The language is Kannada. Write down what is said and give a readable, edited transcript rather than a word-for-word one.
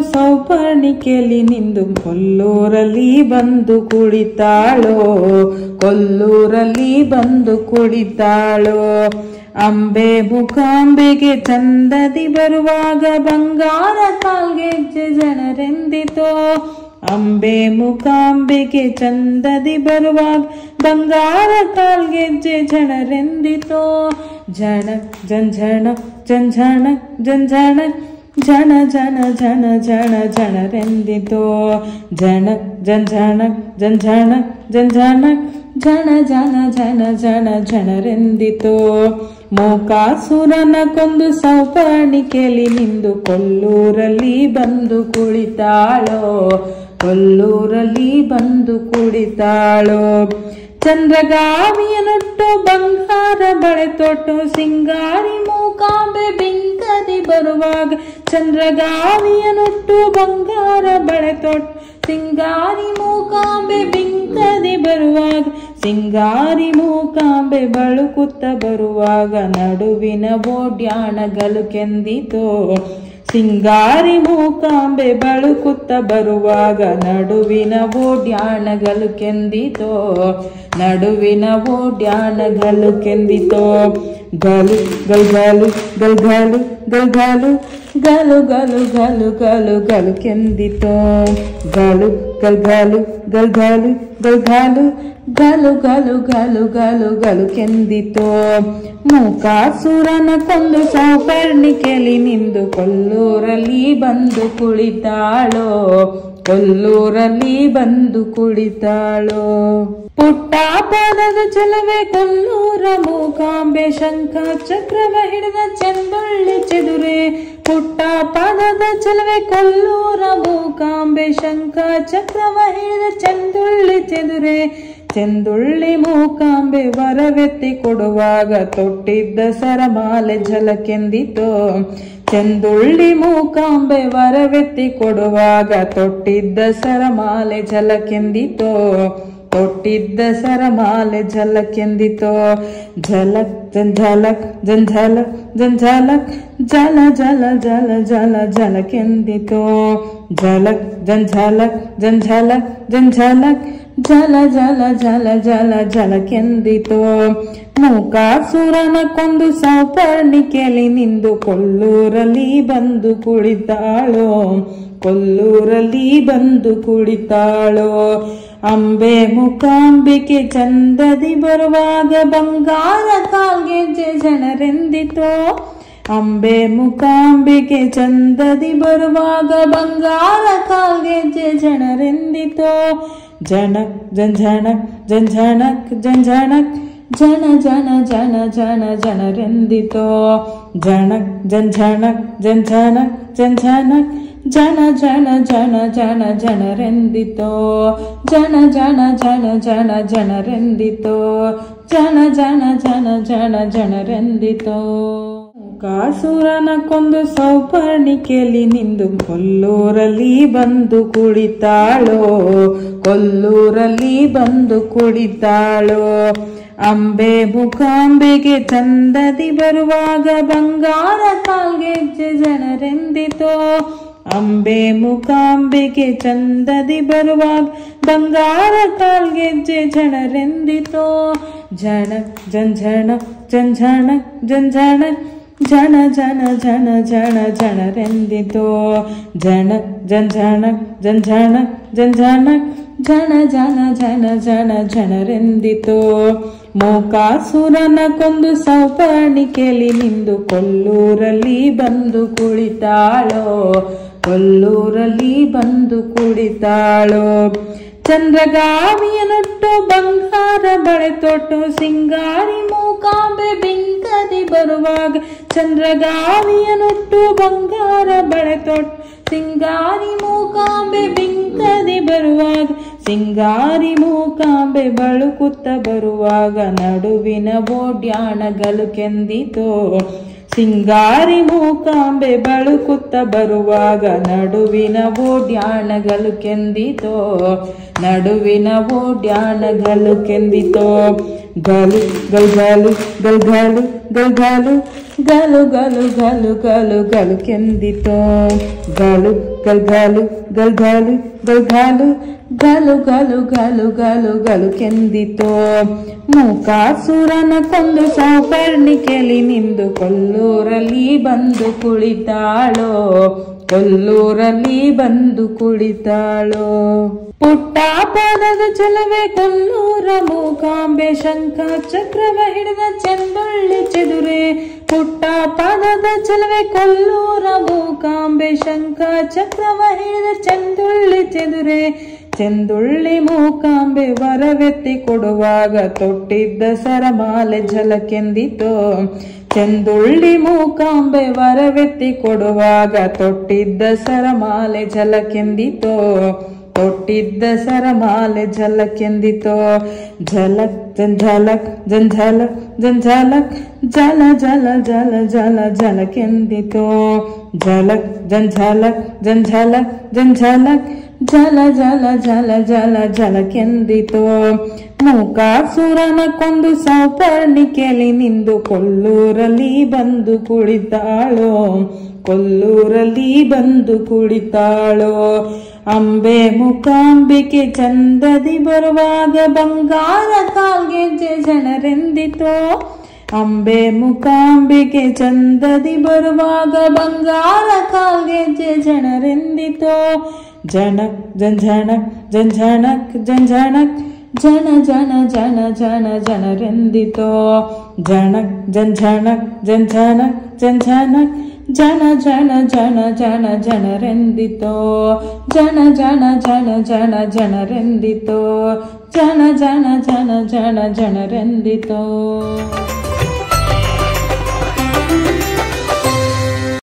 ಸೌಪರ್ಣಿಕೆಯಲ್ಲಿ ನಿಂದು ಕೊಲ್ಲೂರಲ್ಲಿ ಬಂದು ಕುಳಿತಾಳೋ, ಕೊಲ್ಲೂರಲ್ಲಿ ಬಂದು ಕುಳಿತಾಳೋ. ಅಂಬೆ ಮುಖಾಂಬೆಗೆ ಚಂದದಿ ಬರುವಾಗ ಬಂಗಾರ ಕಾಲ್ಗೆಜ್ಜೆ ಜನರೆಂದಿತೋ. ಅಂಬೆ ಮುಖಾಂಬೆಗೆ ಚಂದದಿ ಬರುವಾಗ ಬಂಗಾರ ಕಾಲ್ಗೆಜ್ಜೆ ಜನರೆಂದಿತೋ. ಜನ ಜಂಝಣ ಜಂಝಣ ಜಂಝಣ ಜನ ಜನ ಜನ ಜನ ಜನರೆಂದಿತೋ. ಜನ ಜಂಝಣ ಜಂಝಣ ಜಂಝಣ ಜನ ಜನ ಜನ ಜನ ಜನರೆಂದಿತೋ. ಮೂಕಾಸುರನ ಕೊಂದು ಸೌಪರ್ಣಿಕೆಯಲ್ಲಿ ನಿಂದು ಕೊಲ್ಲೂರಲ್ಲಿ ಬಂದು ಕುಳಿತಾಳೋ, ಕೊಲ್ಲೂರಲ್ಲಿ ಬಂದು ಕುಳಿತಾಳೋ. ಚಂದ್ರಗಾವಿಯನೊಟ್ಟು ಬಂಗಾರ ಬಳೆ ತೊಟ್ಟು ಸಿಂಗಾರಿ ಮೂಕಾಂಬೆ ಬಿಂಕದಿ ಬರುವಾಗ. ಚಂದ್ರಗಾವಿಯನೊಟ್ಟು ಬಂಗಾರ ಬಳೆ ತೊಟ್ಟು ಸಿಂಗಾರಿ ಮೂಕಾಂಬೆ ಬಿಂಕದಿ ಬರುವಾಗ. ಸಿಂಗಾರಿ ಮೂಕಾಂಬೆ ಬಳುಕುತ್ತ ಬರುವಾಗ ನಡುವಿನ ಓಡ್ಯಾಣಗಳು ಕೆಂದಿತೋ. ಸಿಂಗಾರಿ ಮೂಕಾಂಬೆ ಬಳುಕುತ್ತ ಬರುವಾಗ ನಡುವಿನ ಓಡ್ಯಾಣಗಳು ಕೆಂದಿತೋ. ನಡುವಿನ ಓಡ್ಯಾಣಗಳು ಕೆಂದಿತೋ. ಗಲು ಗಲ್ಗಲು ಗಲ್ಗಲು ಗಲ್ಗಲು ಗಲು ಗಲು ಗಲು ಗಲು ಗಲು ಕೆಂದಿತೋ. ಗಲು ಗಲ್ಗಲು ಗಲ್ಗಲು ಗಲ್ಗಲು ಗಲು ಗಲು ಗಲು ಗಲು ಗಲು ಕೆಂದಿತೋ. ಮೂಕಾಸುರನ ಕೊಂದು ಸೌಪರ್ಣಿಕೆಯಲ್ಲಿ ನಿಂದು ಕೊಲ್ಲೂರಲ್ಲಿ ಬಂದು ಕುಳಿತಾಳೋ, ಕೊಲ್ಲೂರಲ್ಲಿ ಬಂದು ಕುಳಿತಾಳೋ. ಪುಟ್ಟ ಪಾದದ ಚಲವೇ ಕೊಲ್ಲೂರ ಮೂಕಾಂಬೆ ಶಂಖ ಚಕ್ರವ ಹಿಡಿದ ಚೆಂದುಳ್ಳಿ ಚೆದುರೆ. ಪುಟ್ಟ ಪಾದದ ಚಲವೇ ಕೊಲ್ಲೂರ ಮೂಕಾಂಬೆ ಶಂಖ ಚಕ್ರವ ಹಿಡಿದ ಚೆಂದುಳ್ಳಿ ಚೆದುರೆ. ಚೆಂದುಳ್ಳಿ ಮೂಕಾಂಬೆ ವರವೆತ್ತಿ ಕೊಡುವಾಗ ತೊಟ್ಟಿದ್ದ ಸರಮಾಲೆ ಝಲಕೆಂದಿತೋ. ಚೆಂದುಳ್ಳಿ ಮೂಕಾಂಬೆ ವರವೆತ್ತಿ ಕೊಡುವಾಗ ತೊಟ್ಟಿದ್ದ ಸರಮಾಲೆ ಝಲಕೆಂದಿತೋ. ತೊಟ್ಟಿದ್ದ ಸರಮಾಲೆ ಝಲಕೆಂದಿತೋ. ಝಲಕ್ ಜಂಝಲಕ್ ಜಂಝಲಕ್ ಜಂಝಲಕ್ ಜಲ ಜಲ ಜಲ ಜಲ ಜಲಕೆಂದಿತೋ. ಝಲಕ್ ಜಂಝಲಕ್ ಜಂಝಲಕ್ ಜಂಝಲಕ್ ಜಲ ಜಲ ಜಲ ಜಲ ಜಲಕೆಂದಿತೋ. ಮೂಕಾಸುರನ ಕೊಂದು ಸೌಪರ್ಣಿಕೆಯಲ್ಲಿ ನಿಂದು ಕೊಲ್ಲೂರಲ್ಲಿ ಬಂದು ಕುಳಿತಾಳೋ, ಕೊಲ್ಲೂರಲ್ಲಿ ಬಂದು ಕುಳಿತಾಳೋ. ಅಂಬೆ ಮುಖಾಂಬಿಕೆ ಚಂದದಿ ಬರುವಾಗ ಬಂಗಾರ ಕಾಲ್ಗೆಜ್ಜೆ ಜನರೆಂದಿತೋ. ಅಂಬೆ ಮುಖಾಂಬಿಕೆ ಚಂದದಿ ಬರುವಾಗ ಬಂಗಾರ ಕಾಲ್ಗೆಜ್ಜೆ ಜನರೆಂದಿತೋ. ಜನಕ್ ಜಂಝಣಕ್ ಜಂಝಣಕ್ ಜಂಝಣಕ್ ಜನ ಜನ ಜನ ಜನ ಜನರೆಂದಿತೋ. ಜನಕ್ ಜಂಝಣಕ್ ಜಂಝಣಕ್ ಜಂಝಣಕ್ ಜನ ಜನ ಜನ ಜನ ಜನರೆಂದಿತೋ. ಜನ ಜನ ಜನ ಜನ ಜನರೆಂದಿತೋ. ಜನ ಜನ ಜನ ಜನ ಜನರೆಂದಿತೋ. ಮೂಕಾಸುರನ ಕೊಂದು ಸೌಪರ್ಣಿಕೆಯಲ್ಲಿ ನಿಂದು ಕೊಲ್ಲೂರಲ್ಲಿ ಬಂದು ಕುಳಿತಾಳೋ, ಕೊಲ್ಲೂರಲ್ಲಿ ಬಂದು ಕುಳಿತಾಳೋ. ಅಂಬೆ ಮುಖಾಂಬೆಗೆ ಚಂದದಿ ಬರುವಾಗ ಬಂಗಾರ ಕಾಲ್ಗೆಜ್ಜೆ ಜನರೆಂದಿತೋ. ಅಂಬೆ ಮುಖಾಂಬೆಗೆ ಚಂದದಿ ಬರುವಾಗ ಬಂಗಾರ ಕಾಲ್ಗೆಜ್ಜೆ ಜನರೆಂದಿತೋ. ಜನಕ್ ಜಂಝಣ ಜಂಝಣ ಜಂಝಣ ಜನ ಜನ ಜನ ಜನ ಜನರೆಂದಿತೋ. ಜನಕ್ ಜಂಝಣ ಜಂಝಣ ಜಂಝಣ ಜನ ಜನ ಜನ ಜನ ಜನರೆಂದಿತೋ. ಮೂಕಾಸುರನ ಕೊಂದು ಸೌಪರ್ಣಿಕೆಯಲ್ಲಿ ನಿಂದು ಕೊಲ್ಲೂರಲ್ಲಿ ಬಂದು ಕುಳಿತಾಳೋ, ಕೊಲ್ಲೂರಲ್ಲಿ ಬಂದು ಕುಳಿತಾಳೋ. ಚಂದ್ರಗಾವಿಯನೊಟ್ಟು ಬಂಗಾರ ಬಳೆ ತೊಟ್ಟು ಸಿಂಗಾರಿ ಮೂಕಾಂಬೆ ಬಿಂಕದಿ ಬರುವಾಗ. ಚಂದ್ರಗಾವಿಯನೊಟ್ಟು ಬಂಗಾರ ಬಳೆ ತೊಟ್ಟು ಸಿಂಗಾರಿ ಮೂಕಾಂಬೆ ಬಿಂಕದಿ ಬರುವಾಗ. ಸಿಂಗಾರಿ ಮೂಕಾಂಬೆ ಬಳುಕುತ್ತ ಬರುವಾಗ ನಡುವಿನ ಓಡ್ಯಾಣಗಳು ಕೆಂದಿತೋ. ಸಿಂಗಾರಿ ಮೂಕಾಂಬೆ ಬಳುಕುತ್ತ ಬರುವಾಗ ನಡುವಿನ ಓಡ್ಯಾಣಗಳು ಕೆಂದಿತೋ. ನಡುವಿನ ಓಡ್ಯಾಣಗಳು ಕೆಂದಿತೋ. ಗಲು ಗಲ್ಗಲು ಗಲ್ಗಲು ಗಲ್ಗಲು ಗಲು ಗಲು ಗಲು ಗಲು ಗಲು ಕೆಂದಿತೋ ಗಲು ಗಲ್ ಗಲು ಗಲ್ ಗಲು ಗಲ್ ಗಲು ಗಲು ಗಲು ಗಲು ಗಲು ಗಲು ಕೆಂದಿತೋ ಮೂಕಾಸುರನ ಕೊಂದು ಸೌಪರ್ಣಿಕೆಯಲ್ಲಿ ನಿಂದು ಕೊಲ್ಲೂರಲ್ಲಿ ಬಂದು ಕುಳಿತಾಳೋ ಕೊಲ್ಲೂರಲ್ಲಿ ಬಂದು ಕುಳಿತಾಳೋ ಪುಟ್ಟ ಪಾದದ ಚಲವೇ ಕೊಲ್ಲೂರ ಮೂಕಾಂಬೆ ಶಂಖ ಚಕ್ರವ ಹಿಡಿದ ಚೆಂದುಳ್ಳಿ ಚೆದುರೆ ಪುಟ್ಟ ಪಾದದ ಚಲವೇ ಕೊಲ್ಲೂರ ಮೂಕಾಂಬೆ ಶಂಖ ಚಕ್ರವ ಹಿಡಿದ ಚೆಂದುಳ್ಳಿ ಚೆದುರೆ ಚೆಂದುಳ್ಳಿ ಮೂಕಾಂಬೆ ವರವೆತ್ತಿ ಕೊಡುವಾಗ ತೊಟ್ಟಿದ್ದ ಸರಮಾಲೆ ಝಲಕೆಂದಿತೋ ಚೆಂದುಳ್ಳಿ ಮೂಕಾಂಬೆ ವರವೆತ್ತಿ ಕೊಡುವಾಗ ತೊಟ್ಟಿದ್ದ ಸರಮಾಲೆ ಝಲಕೆಂದಿತೋ ತೊಟ್ಟಿದ್ದ ಸರಮಾಲೆ ಝಲಕೆಂದಿತೋ ಝಲಕ್ ಝಲಕ್ ಝಲಕ್ ಝಲಕ್ ಜಲ ಜಲ ಜಲ ಜಲ ಝಲಕೆಂದಿತೋ ಝಲಕ್ ಝಲಕ್ ಝಲಕ್ ಝಲಕ್ ಜಲ ಜಲ ಜಲ ಜಲ ಝಲಕೆಂದಿತೋ ಮೂಕಾಸುರನ ಕೊಂದು ಸೌಪರ್ಣಿಕೆಯಲ್ಲಿ ನಿಂದು ಕೊಲ್ಲೂರಲ್ಲಿ ಬಂದು ಕುಳಿತಾಳೋ ಕೊಲ್ಲೂರಲ್ಲಿ ಬಂದು ಕುಳಿತಾಳೋ ಅಂಬೆ ಮೂಕಾಂಬಿಕೆ ಚಂದದಿ ಬರುವಾಗ ಬಂಗಾರ ಕಾಲ್ಗೆಜ್ಜೆ ಜನರೆಂದಿತೋ ಅಂಬೆ ಮೂಕಾಂಬಿಕೆ ಚಂದದಿ ಬರುವಾಗ ಬಂಗಾರ ಕಾಲ್ಗೆಜ್ಜೆ ಜನರೆಂದಿತೋ ಜನಕ್ ಜಂಝಣಕ್ ಜಂಝಣಕ್ ಜಂಝಣಕ್ ಜನ ಜನ ಜನ ಜನ ಜನರೆಂದಿತೋ ಜನಕ್ ಜಂಝಣಕ್ ಜಂಝಣಕ್ ಜಂಝಣಕ್ ಜನ ಜನ ಜನ ಜನ ಜನರೆಂದಿತೋ ಜನ ಜನ ಜನ ಜನ ಜನರೆಂದಿತೋ ಜನ ಜನ ಜನ ಜನ ಜನರೆಂದಿತೋ